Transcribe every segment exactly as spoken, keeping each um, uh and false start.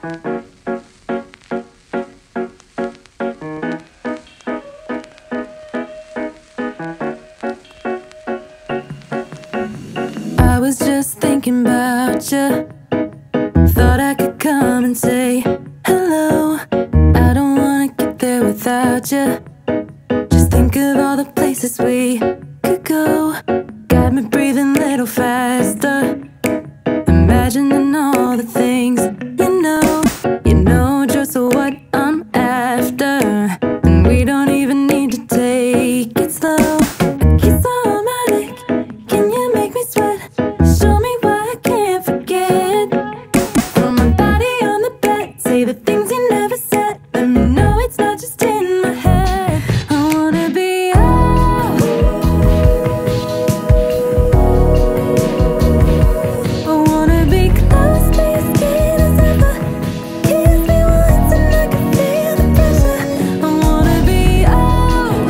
I was just thinking about you. Thought I could come and say hello. I don't wanna get there without you. Just think of all the places we could go. Got me breathing a little faster, imagining all the things you know. You know just what I'm after, and we don't even need to take it slow. A kiss on my neck, can you make me sweat? Show me why I can't forget. Throw my body on the bed, say the things you never said. Let me know it's not just in my head. I wanna be out. I wanna be close to your skin as ever. Kiss me once and I can feel the pressure. I wanna be out.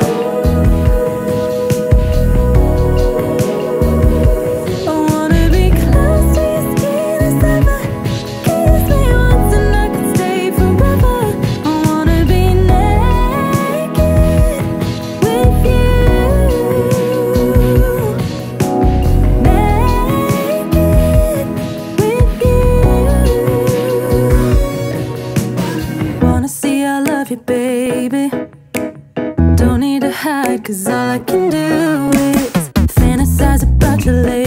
I wanna be close to your skin as ever. Kiss me once and I can stay forever. I wanna be naked with you. Naked with you. Wanna see I love you, baby. Don't need to hide, cause all I can do is fantasize about you lately.